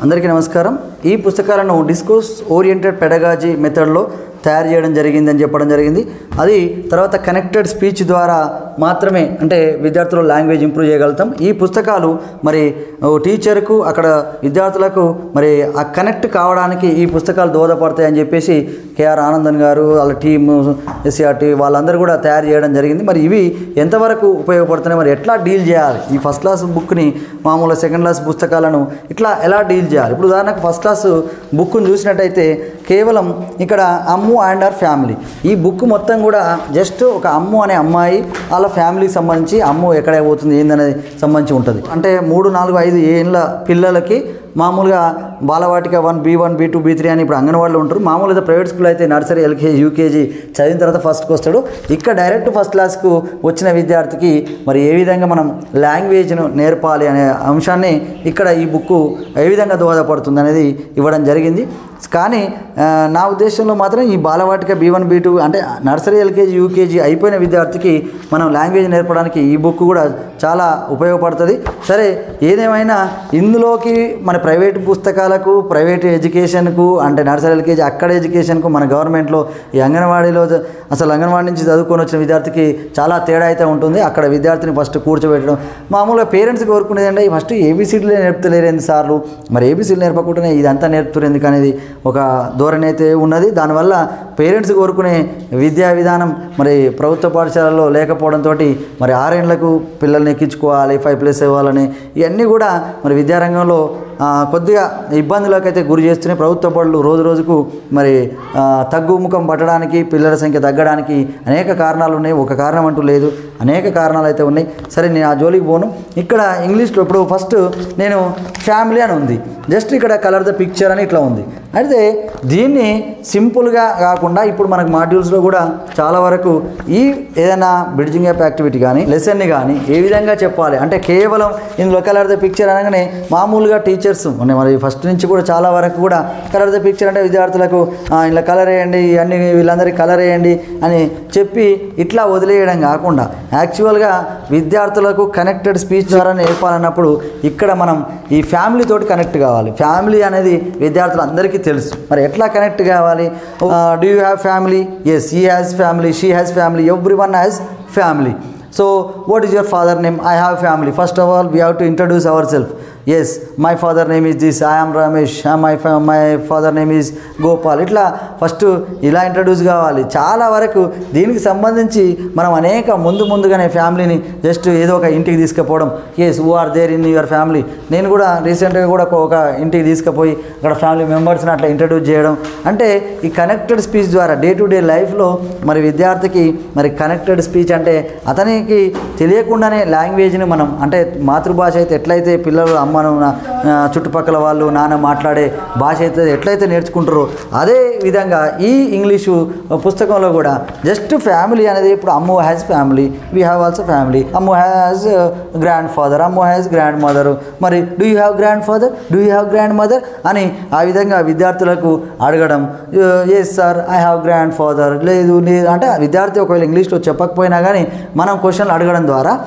అందరికీ నమస్కారం. ఈ పుస్తకాలను డిస్కోర్స్ ఓరియంటెడ్ పెడగాజీ మెథడ్లో తయారు చేయడం జరిగిందని చెప్పడం జరిగింది. అది తర్వాత కనెక్టెడ్ స్పీచ్ ద్వారా మాత్రమే అంటే విద్యార్థులు లాంగ్వేజ్ ఇంప్రూవ్ చేయగలుగుతాం. ఈ పుస్తకాలు మరి టీచర్కు అక్కడ విద్యార్థులకు మరి ఆ కనెక్ట్ కావడానికి ఈ పుస్తకాలు దోహదపడతాయి అని చెప్పేసి కేఆర్ ఆనందన్ గారు వాళ్ళ టీము ఎస్సీఆర్టీ వాళ్ళందరూ కూడా తయారు చేయడం జరిగింది. మరి ఇవి ఎంతవరకు ఉపయోగపడుతున్నాయి, మరి ఎట్లా డీల్ చేయాలి, ఈ ఫస్ట్ క్లాస్ బుక్ని మామూలుగా సెకండ్ క్లాస్ పుస్తకాలను ఇట్లా ఎలా డీల్ చేయాలి. ఇప్పుడు ఉదాహరణకు ఫస్ట్ క్లాస్ బుక్ను చూసినట్టయితే కేవలం ఇక్కడ అమ్ము అండ్ అవర్ ఫ్యామిలీ, ఈ బుక్ మొత్తం కూడా జస్ట్ ఒక అమ్ము అనే అమ్మాయి వాళ్ళ ఫ్యామిలీకి సంబంధించి అమ్ము ఎక్కడ పోతుంది ఏందనేది సంబంధించి ఉంటుంది. అంటే 3, 4, 5 ఏళ్ళ పిల్లలకి మామూలుగా బాలవాటిక 1, B1, B2, B3 అని ఇప్పుడు అంగన్వాడీలో ఉంటారు. మామూలుగా ప్రైవేట్ స్కూల్ అయితే నర్సరీ, ఎల్కేజీ, యూకేజీ చదివిన తర్వాత ఫస్ట్కి వస్తాడు. ఇక్కడ డైరెక్ట్ ఫస్ట్ క్లాస్కు వచ్చిన విద్యార్థికి మరి ఏ విధంగా మనం లాంగ్వేజ్ను నేర్పాలి అనే అంశాన్ని ఇక్కడ ఈ బుక్ ఏ విధంగా దోహదపడుతుంది అనేది ఇవ్వడం జరిగింది. కానీ నా ఉద్దేశంలో మాత్రం ఈ బాలవాటిక B1, B2 అంటే నర్సరీ, ఎల్కేజీ, యూకేజీ అయిపోయిన విద్యార్థికి మనం లాంగ్వేజ్ నేర్పడానికి ఈ బుక్ కూడా చాలా ఉపయోగపడుతుంది. సరే ఏదేమైనా ఇందులోకి మన ప్రైవేట్ పుస్తకాలకు, ప్రైవేట్ ఎడ్యుకేషన్కు అంటే నర్సరీ, ఎల్కేజీ అక్కడ ఎడ్యుకేషన్కు మన గవర్నమెంట్లో ఈ అంగన్వాడీలో అసలు అంగన్వాడీ నుంచి చదువుకొని వచ్చిన విద్యార్థికి చాలా తేడా అయితే ఉంటుంది. అక్కడ విద్యార్థిని ఫస్ట్ కూర్చోబెట్టడం మామూలుగా పేరెంట్స్కి కోరుకునేది అంటే ఫస్ట్ ఏబీసీడీలే నేర్పుతలేరు సార్లు, మరి ఏబీసీలు నేర్పకుండానే ఇదంతా నేర్పుతారు ఎందుకు అనేది ఒక ధోరణి అయితే ఉన్నది. దానివల్ల పేరెంట్స్ కోరుకునే విద్యా విధానం మరి ప్రభుత్వ పాఠశాలలో లేకపోవడంతో మరి 6 ఏళ్లకు పిల్లల్ని ఎక్కించుకోవాలి, 5+ ఇవ్వాలని ఇవన్నీ కూడా మరి విద్యారంగంలో కొద్దిగా ఇబ్బందులకు అయితే గురి చేస్తున్నాయి. ప్రభుత్వ బడులు రోజు రోజుకు మరి తగ్గుముఖం పట్టడానికి, పిల్లల సంఖ్య తగ్గడానికి అనేక కారణాలు ఉన్నాయి. ఒక కారణం అంటూ లేదు, అనేక కారణాలు అయితే ఉన్నాయి. సరే నేను ఆ జోలికి పోను. ఇక్కడ ఇంగ్లీష్లో ఇప్పుడు ఫస్ట్ నేను ఫ్యామిలీ అని ఉంది, జస్ట్ ఇక్కడ కలర్ ద పిక్చర్ అని ఇట్లా ఉంది. అయితే దీన్ని సింపుల్గా కాకుండా ఇప్పుడు మనకు మాడ్యూల్స్లో కూడా చాలా వరకు ఈ ఏదైనా బ్రిడ్జింగ్ యాప్ యాక్టివిటీ కానీ లెసన్ని కానీ ఏ విధంగా చెప్పాలి అంటే కేవలం ఇందులో కలర్ ద పిక్చర్ అనగానే మామూలుగా టీచర్స్ మరి ఫస్ట్ నుంచి కూడా చాలా వరకు కూడా కలర్ ద పిక్చర్ అంటే విద్యార్థులకు ఇలా కలర్ వేయండి, అన్ని వీళ్ళందరికీ కలర్ వేయండి అని చెప్పి ఇట్లా వదిలేయడం కాకుండా యాక్చువల్గా విద్యార్థులకు కనెక్టెడ్ స్పీచ్ ద్వారా నేర్పాలన్నప్పుడు ఇక్కడ మనం ఈ ఫ్యామిలీ తోటి కనెక్ట్ కావాలి. ఫ్యామిలీ అనేది విద్యార్థులందరికీ తెలుసు. మరి ఎట్లా కనెక్ట్ కావాలి? Do you have family? Yes, he has family, she has family, everyone has family. So what is your father name? I have family. First of all we have to introduce ourselves. Yes, my father name is this, I am Ramesh, my father name is Gopal. ఇట్లా first ఇలా introduce కావాలి. చాలా వరకు దీనికి సంబంధించి మనం అనేక ముందుగానే ఫ్యామిలీని జస్ట్ ఏదో ఒక ఇంటికి తీసుకుపోవడం. Yes, who are there in your family. నేను కూడా రీసెంట్గా కూడా ఒక ఇంటికి తీసుకుపోయి అక్కడ ఫ్యామిలీ మెంబర్స్ని అట్లా ఇంట్రడ్యూస్ చేయడం. అంటే ఈ కనెక్టెడ్ స్పీచ్ ద్వారా డే టు డే లైఫ్లో మరి విద్యార్థికి మరి కనెక్టెడ్ స్పీచ్ అంటే అతనికి తెలియకుండానే లాంగ్వేజ్ని మనం అంటే మాతృభాష అయితే ఎట్లయితే పిల్లలు అమ్మను చుట్టుపక్కల వాళ్ళు నాన్న మాట్లాడే భాష అయితే ఎట్లయితే నేర్చుకుంటారో అదే విధంగా ఈ ఇంగ్లీషు పుస్తకంలో కూడా జస్ట్ ఫ్యామిలీ అనేది ఇప్పుడు Ammu has family, we have also family, Ammu has grand father, Ammu has grand mother, మరి do you have grand father, do you have grand mother అని ఆ విధంగా విద్యార్థులకు అడగడం. Yes sir I have grand father, లేదు అంటే విద్యార్థి ఒకవేళ ఇంగ్లీష్లో చెప్పకపోయినా కానీ మనం క్వశ్చన్లు అడగడం ద్వారా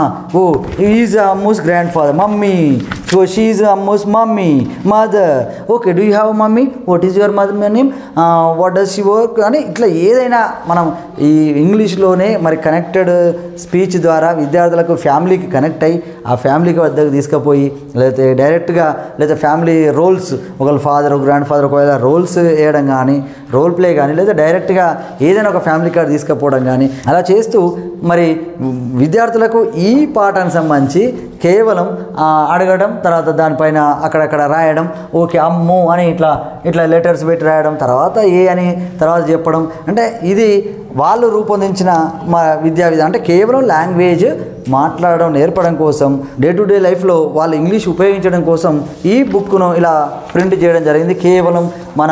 who is Ammu's grand father, mummy, so she is Ammu's mummy, mother, okay do you have mummy, what is your mother name, what does she work అని ఇట్లా ఏదైనా మనం ఈ ఇంగ్లీష్లోనే మరి కనెక్టెడ్ స్పీచ్ ద్వారా విద్యార్థులకు ఫ్యామిలీకి కనెక్ట్ అయ్యి ఆ ఫ్యామిలీకి వద్దకు తీసుకుపోయి లేకపోతే డైరెక్ట్గా లేదా ఫ్యామిలీ రోల్స్ ఒకవేళ ఫాదర్ గ్రాండ్ ఫాదర్ ఒకవేళ రోల్స్ వేయడం కానీ రోల్ ప్లే కానీ లేదా డైరెక్ట్గా ఏదైనా ఒక ఫ్యామిలీ కార్డు తీసుకుపోవడం కానీ అలా చేస్తూ మరి విద్యార్థులకు ఈ పాఠానికి సంబంధించి కేవలం అడగడం, తర్వాత దానిపైన అక్కడక్కడ రాయడం, ఓకే అమ్ము అని ఇట్లా లెటర్స్ పెట్టి రాయడం, తర్వాత ఏ అని తర్వాత చెప్పడం. అంటే ఇది వాళ్ళు రూపొందించిన మా విద్యా విధానం. అంటే కేవలం లాంగ్వేజ్ మాట్లాడడం నేర్పడం కోసం డే టు డే లైఫ్లో వాళ్ళు ఇంగ్లీష్ ఉపయోగించడం కోసం ఈ బుక్ను ఇలా ప్రింట్ చేయడం జరిగింది. కేవలం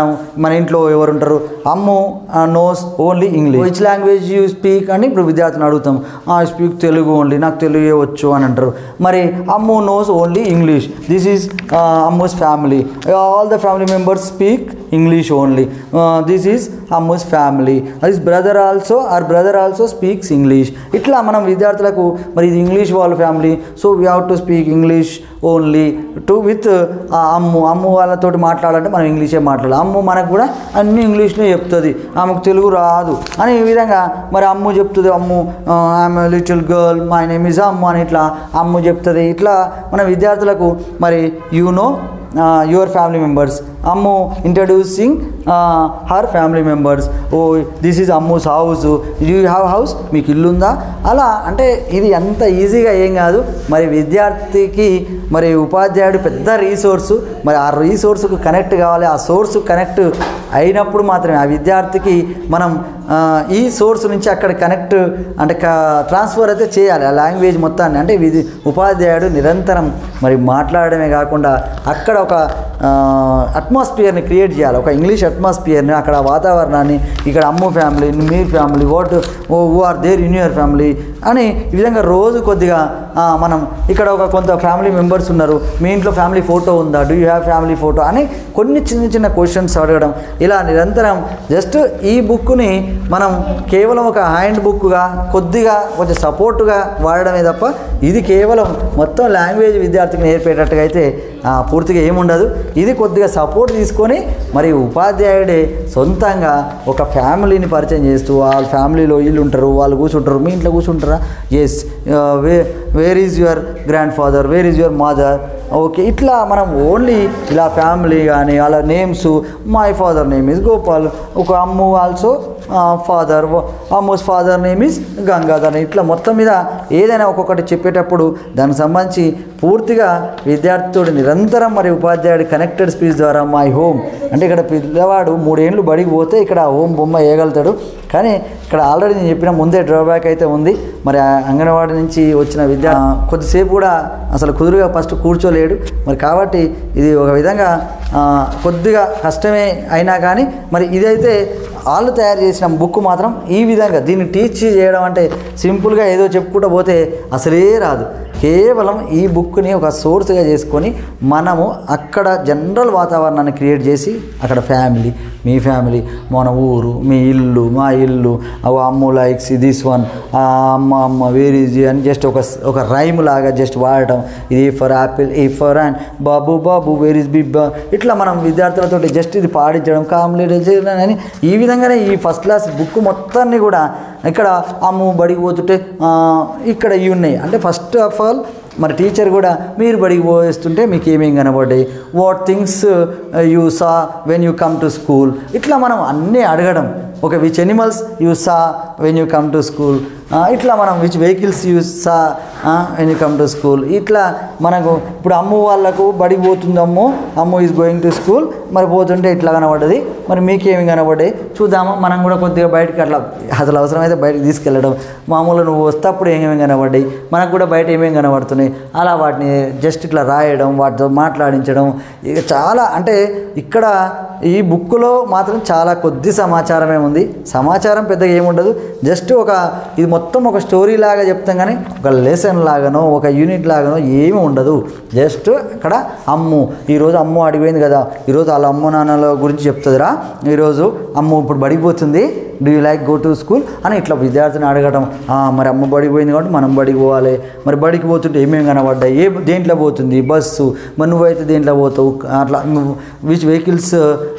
మన ఇంట్లో ఎవరు ఉంటారు, Ammu knows only English, which language you speak అని ఇప్పుడు విద్యార్థిని అడుగుతాం, ఐ స్పీక్ తెలుగు ఓన్లీ, నాకు తెలుగే వచ్చు అని అంటారు. మరి Ammu knows only English, this is Ammu's family, all the family members speak English only. This is Ammu's family. This brother also speaks English. ఇట్లా మనం విద్యార్థులకు మరి ఇది ఇంగ్లీష్ వాళ్ళ family, so we have to speak English only with Ammu వాళ్ళతో మాట్లాడాలంటే మనం ఇంగ్లీషే మాట్లాడాలి. అమ్ము మనకు కూడా అన్ని ఇంగ్లీష్లో చెప్తుంది, ఆమెకు తెలుగు రాదు అని ఈ విధంగా మరి అమ్ము చెప్తుంది. Ammu I'm little girl, my name is Ammu అని ఇట్లా అమ్ము చెప్తుంది. ఇట్లా మన విద్యార్థులకు మరి your family members, Ammu introducing her family members. Oh this is Ammu's house, you have house, మీకు ఇల్లు ఉందా? అలా అంటే ఇది అంత ఈజీగా ఏం కాదు. మరి విద్యార్థికి మరి ఉపాధ్యాయుడు పెద్ద రీసోర్సు, మరి ఆ రీసోర్సుకు కనెక్ట్ కావాలి. ఆ సోర్సు కనెక్ట్ అయినప్పుడు మాత్రమే ఆ విద్యార్థికి మనం ఈ సోర్స్ నుంచి అక్కడ కనెక్ట్ అంటే ట్రాన్స్ఫర్ అయితే చేయాలి ఆ లాంగ్వేజ్ మొత్తాన్ని. అంటే ఉపాధ్యాయుడు నిరంతరం మరి మాట్లాడమే కాకుండా అక్కడ ఒక అట్మాస్ఫియర్ని క్రియేట్ చేయాలి, ఒక ఇంగ్లీష్ అట్మాస్ఫియర్ని, అక్కడ వాతావరణాన్ని. ఇక్కడ అమ్ము ఫ్యామిలీ, మీ family, who are there in your family అని ఈ విధంగా రోజు కొద్దిగా మనం ఇక్కడ ఒక కొంత ఫ్యామిలీ మెంబర్స్ ఉన్నారు, మీ ఇంట్లో ఫ్యామిలీ ఫోటో ఉందా, do you have family photo అని కొన్ని చిన్న చిన్న క్వశ్చన్స్ అడగడం. ఇలా నిరంతరం జస్ట్ ఈ బుక్ని మనం కేవలం ఒక హ్యాండ్ బుక్గా కొద్దిగా కొంచెం సపోర్టుగా వాడడమే తప్ప ఇది కేవలం మొత్తం లాంగ్వేజ్ విద్యార్థికి నేర్పేటట్టుగా అయితే పూర్తిగా ఏముండదు. ఇది కొద్దిగా సపోర్ట్ తీసుకొని మరి ఉపాధ్యాయుడే సొంతంగా ఒక ఫ్యామిలీని పరిచయం చేస్తూ వాళ్ళ ఫ్యామిలీలో వీళ్ళు ఉంటారు, వాళ్ళు కూర్చుంటారు, మీ ఇంట్లో కూర్చుంటారా, yes where is your grand father, where is your mother, okay. ఇట్లా మనం ఓన్లీ ఇలా ఫ్యామిలీ కానీ వాళ్ళ names, my father name is Gopal, ఒక Ammu also father, Ammu's father name is Gangadhar, ఇట్లా మొత్తం మీద ఏదైనా ఒక్కొక్కటి చెప్పేటప్పుడు దానికి సంబంధించి పూర్తిగా విద్యార్థితో నిరంతరం మరి ఉపాధ్యాయుడి కనెక్టెడ్ స్పీచ్ ద్వారా మై హోమ్ అంటే ఇక్కడ పిల్లవాడు 3 ఏళ్ళు బడికి పోతే ఇక్కడ హోమ్ బొమ్మ వేయగలుగుతాడు. కానీ ఇక్కడ ఆల్రెడీ నేను చెప్పిన ముందే డ్రాబ్యాక్ అయితే ఉంది. మరి అంగన్వాడీ నుంచి వచ్చిన కొద్దిసేపు కూడా అసలు కుదురుగా ఫస్ట్ కూర్చోలేడు. మరి కాబట్టి ఇది ఒక విధంగా కొద్దిగా కష్టమే అయినా కానీ మరి ఇదైతే వాళ్ళు తయారు చేసిన బుక్ మాత్రం ఈ విధంగా దీన్ని టీచ్ చేయడం అంటే సింపుల్గా ఏదో చెప్పుకుంటూ పోతే అసలే రాదు. కేవలం ఈ బుక్ని ఒక సోర్స్గా చేసుకొని మనము అక్కడ జనరల్ వాతావరణాన్ని క్రియేట్ చేసి అక్కడ ఫ్యామిలీ, మీ ఫ్యామిలీ, మన ఊరు, మీ ఇల్లు, మా ఇల్లు, అమ్ము లైక్స్ దిస్ వన్, అమ్మ వేర్ ఈజ్ అని జస్ట్ ఒక రైమ్ లాగా జస్ట్ వాడటం. ఇది ఫర్ యాపిల్, ఈ ఫర్ అండ్ బాబు వేర్ ఈజ్ బిబ్బా, ఇట్లా మనం విద్యార్థులతో జస్ట్ ఇది పాడించడం కాంప్లీట్ అని ఈ విధంగానే ఈ ఫస్ట్ క్లాస్ బుక్ మొత్తాన్ని కూడా ఇక్కడ అమ్ము బడికి పోతుంటే ఇక్కడ ఇవి ఉన్నాయి అంటే ఫస్ట్ ఆఫ్ ఆల్ మరి టీచర్ కూడా మీరు బడికి పోయేస్తుంటే మీకు ఏమేం కనబడ్డాయి, what things you saw when you come to school, ఇట్లా మనం అన్నీ అడగడం. Okay, which animals you saw when you come to school, ఇట్లా మనం which vehicles you saw when you come to school. ఇట్లా మనకు ఇప్పుడు అమ్ము వాళ్ళకు బడికి పోతుంది, Ammu is going to school, మరి పోతుంటే ఇట్లా కనబడ్డది, మరి మీకేమి కనబడ్డాయి చూద్దాము. మనం కూడా కొద్దిగా బయటకు అట్లా అసలు అవసరమైతే బయటకు తీసుకెళ్ళడం, మామూలుగా నువ్వు వస్తేప్పుడు ఏమేమి కనబడ్డాయి, మనకు కూడా బయట ఏమేమి కనబడుతున్నాయి అలా వాటిని జస్ట్ ఇట్లా రాయడం, వాటితో మాట్లాడించడం. ఇక చాలా అంటే ఇక్కడ ఈ బుక్లో మాత్రం చాలా కొద్ది సమాచారమే ఉంది. సమాచారం పెద్దగా ఏముండదు, జస్ట్ ఇది మొత్తం ఒక స్టోరీ లాగా చెప్తాం కానీ ఒక లెసన్ లాగానో ఒక యూనిట్ లాగానో ఏమీ ఉండదు. జస్ట్ అక్కడ అమ్ము ఈరోజు అమ్ము అడిగిపోయింది కదా, ఈరోజు వాళ్ళ అమ్మ నాన్నల గురించి చెప్తుందిరా, ఈరోజు అమ్ము ఇప్పుడు బడిపోతుంది, do you like go to school అని ఇట్లా విద్యార్థిని అడగడం. మరి అమ్మ బడికి పోయింది కాబట్టి మనం బడికి పోవాలి, మరి బడికి పోతుంటే ఏమేమి కనబడ్డాయి, దేంట్లో పోతుంది బస్సు, మరి నువ్వైతే దేంట్లో పోతావు, అట్లా which vehicles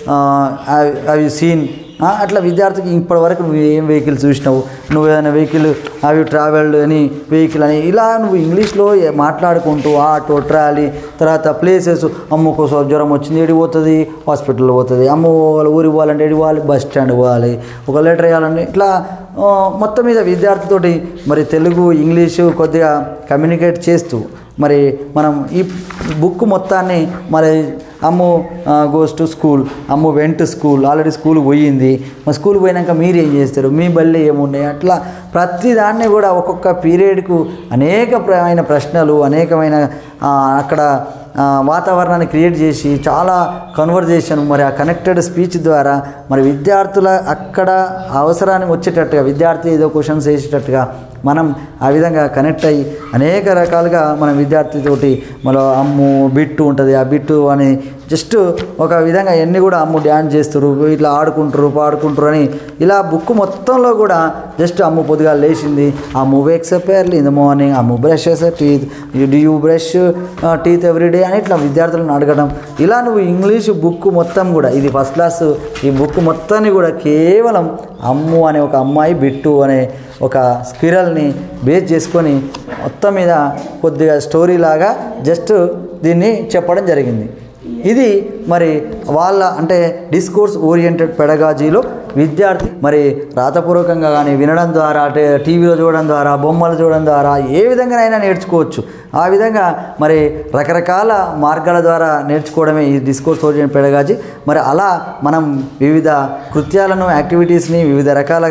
have you seen, అట్లా విద్యార్థికి ఇప్పటివరకు నువ్వు ఏం వెహికల్స్ చూసినావు, నువ్వు ఏదైనా వెహికల్ హ్యావ్ యూ ట్రావెల్డ్ అని వెహికల్ అని ఇలా నువ్వు ఇంగ్లీష్లో మాట్లాడుకుంటూ ఆటో, ట్రాలీ, తర్వాత ప్లేసెస్, అమ్మకోసం జ్వరం వచ్చింది ఏడికి పోతుంది, హాస్పిటల్లో పోతుంది, అమ్మ వాళ్ళ ఊరికి పోవాలంటే ఏడికి పోవాలి, బస్ స్టాండ్ పోవాలి, ఒక లెటర్ వేయాలంటే ఇట్లా మొత్తం మీద విద్యార్థితోటి మరి తెలుగు ఇంగ్లీషు కొద్దిగా కమ్యూనికేట్ చేస్తూ మరి మనం ఈ బుక్ మొత్తాన్ని మరి Ammu goes to school, Ammu went school, already స్కూల్కి పోయింది, మరి స్కూల్కి పోయినాక మీరు ఏం చేస్తారు, మీ బళ్ళే ఏమున్నాయి, అట్లా ప్రతిదాన్ని కూడా ఒక్కొక్క పీరియడ్కు అనేకమైన ప్రశ్నలు, అనేకమైన అక్కడ వాతావరణాన్ని క్రియేట్ చేసి చాలా కన్వర్జేషన్ మరి ఆ కనెక్టెడ్ స్పీచ్ ద్వారా మరి విద్యార్థుల అక్కడ అవసరానికి వచ్చేటట్టుగా విద్యార్థి ఏదో క్వశ్చన్స్ వేసేటట్టుగా మనం ఆ విధంగా కనెక్ట్ అయ్యి అనేక రకాలుగా మనం విద్యార్థితోటి మళ్ళీ అమ్ము బిట్టు ఉంటుంది, ఆ బిట్టు అని జస్ట్ ఒక విధంగా ఎన్ని కూడా అమ్ము డ్యాన్స్ చేస్తారు, ఇట్లా ఆడుకుంటారు పాడుకుంటారు అని ఇలా బుక్ మొత్తంలో కూడా జస్ట్ అమ్ము పొద్దుగా లేచింది, Ammu wakes up early in the morning, Ammu brush teeth, do you brush teeth everyday అని ఇట్లా విద్యార్థులను అడగడం. ఇలా నువ్వు ఇంగ్లీష్ బుక్ మొత్తం కూడా ఇది ఫస్ట్ క్లాస్ ఈ బుక్ మొత్తాన్ని కూడా కేవలం అమ్ము అనే ఒక అమ్మాయి బిట్టు అనే ఒక స్క్విరల్ని బేస్ చేసుకొని మొత్తం మీద కొద్దిగా స్టోరీ లాగా జస్ట్ దీన్ని చెప్పడం జరిగింది. ఇది మరి వాళ్ళ అంటే డిస్కోర్స్ ఓరియంటెడ్ పెడగాజీలో విద్యార్థి మరి రాతపూర్వకంగా కానీ వినడం ద్వారా టీవీలో చూడడం ద్వారా బొమ్మలు చూడడం ద్వారా ఏ విధంగానైనా నేర్చుకోవచ్చు. ఆ విధంగా మరి రకరకాల మార్గాల ద్వారా నేర్చుకోవడమే ఈ డిస్కోర్స్ ఓరియంటెడ్ పెడగాజీ. మరి అలా మనం వివిధ కృత్యాలను యాక్టివిటీస్ని వివిధ రకాల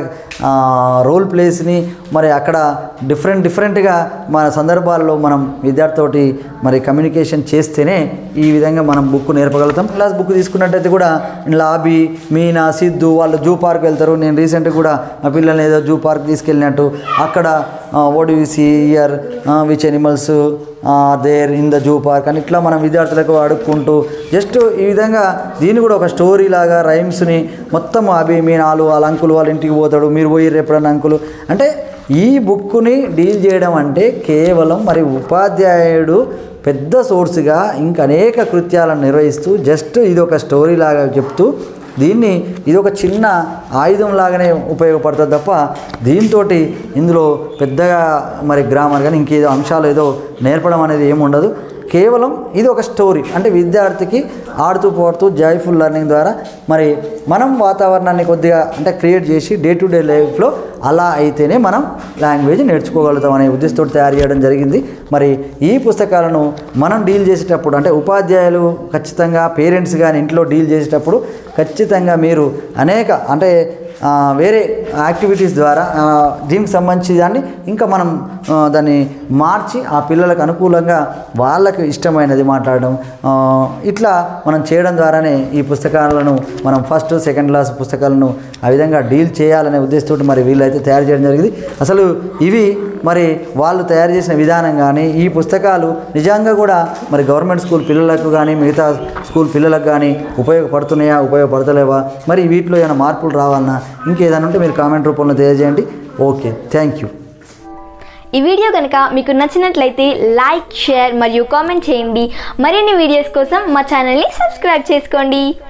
రోల్ ప్లేస్ని మరి అక్కడ డిఫరెంట్గా మన సందర్భాల్లో మనం విద్యార్థితోటి మరి కమ్యూనికేషన్ చేస్తేనే ఈ విధంగా మనం బుక్ నేర్పగలుగుతాం. క్లాస్ బుక్ తీసుకున్నట్టయితే కూడా లాబీ, మీనా, సిద్ధు వాళ్ళు జూ పార్క్ వెళ్తారు. నేను రీసెంట్గా కూడా మా పిల్లల్ని ఏదో జూ పార్క్ తీసుకెళ్ళినట్టు అక్కడ what you see here which animals there in the zoo park అని ఇట్లా మనం విద్యార్థులకు అడుక్కుంటూ జస్ట్ ఈ విధంగా దీన్ని కూడా ఒక స్టోరీ లాగా రైమ్స్ని మొత్తం అవి మీనాలు వాళ్ళ అంకులు వాళ్ళ ఇంటికి పోతాడు, మీరు పోయి ఎప్పుడన్నా అంకులు అంటే ఈ బుక్ని డీల్ చేయడం అంటే కేవలం మరి ఉపాధ్యాయుడు పెద్ద సోర్స్గా ఇంకా అనేక కృత్యాలను నిర్వహిస్తూ జస్ట్ ఇది ఒక స్టోరీ లాగా చెప్తూ దీన్ని ఇది ఒక చిన్న ఆయుధం లాగానే ఉపయోగపడుతుంది తప్ప దీంతో ఇందులో పెద్దగా మరి గ్రామర్ కానీ ఇంకేదో అంశాలు ఏదో నేర్పడం అనేది ఏముండదు. కేవలం ఇది ఒక స్టోరీ అంటే విద్యార్థికి ఆడుతూ పాడుతూ జాయ్ఫుల్ లెర్నింగ్ ద్వారా మరి మనం వాతావరణాన్ని కొద్దిగా అంటే క్రియేట్ చేసి డే టు డే లైఫ్లో అలా అయితేనే మనం లాంగ్వేజ్ నేర్చుకోగలుగుతాం అనే ఉద్దేశంతో తయారు చేయడం జరిగింది. మరి ఈ పుస్తకాలను మనం డీల్ చేసేటప్పుడు అంటే ఉపాధ్యాయులు ఖచ్చితంగా పేరెంట్స్ కానీ ఇంట్లో డీల్ చేసేటప్పుడు ఖచ్చితంగా మీరు అనేక అంటే వేరే యాక్టివిటీస్ ద్వారా దీనికి సంబంధించి దాన్ని ఇంకా మనం దాన్ని మార్చి ఆ పిల్లలకు అనుకూలంగా వాళ్ళకు ఇష్టమైనది మాట్లాడడం ఇట్లా మనం చేయడం ద్వారానే ఈ పుస్తకాలను మనం ఫస్ట్ సెకండ్ క్లాస్ పుస్తకాలను ఆ విధంగా డీల్ చేయాలనే ఉద్దేశంతో మరి వీళ్ళైతే తయారు చేయడం జరిగింది. అసలు ఇవి మరి వాళ్ళు తయారు చేసిన విధానం కానీ ఈ పుస్తకాలు నిజంగా కూడా మరి గవర్నమెంట్ స్కూల్ పిల్లలకు కానీ మిగతా స్కూల్ పిల్లలకు కానీ ఉపయోగపడుతున్నాయా ఉపయోగపడతలేవా మరి వీటిలో ఏమైనా మార్పులు రావాలన్నా ఇంకేదైనా ఉంటే మీరు కామెంట్ రూపంలో తెలియజేయండి. Okay, thank you. ఈ వీడియో కనుక మీకు నచ్చినట్లయితే లైక్, షేర్ మరియు కామెంట్ చేయండి. మరిన్ని వీడియోస్ కోసం మా ఛానల్ని సబ్స్క్రైబ్ చేసుకోండి.